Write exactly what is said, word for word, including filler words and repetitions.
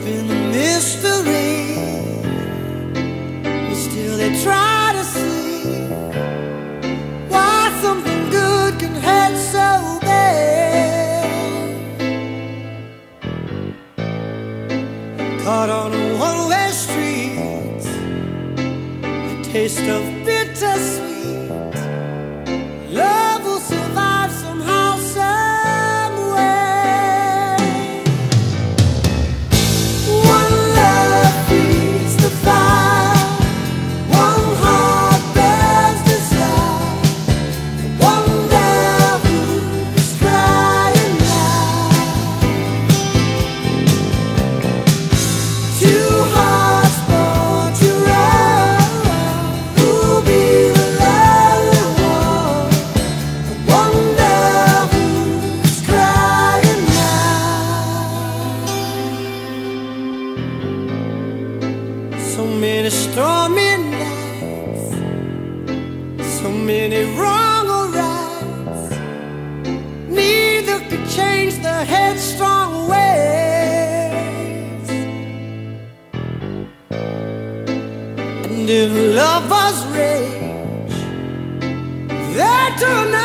in the mystery, but still they try to see why something good can hurt so bad. Caught on a one-way street, the taste of bittersweet. Love will survive somehow, some way. One love feeds the fire, one heart bears desire. Wonder who's crying now. Two hearts born to run, who'll be the lonely one? Wonder who's crying now. So many stormy nights, so many wrong or rights. Neither could change the headstrong ways. And if love was rage, they'd turn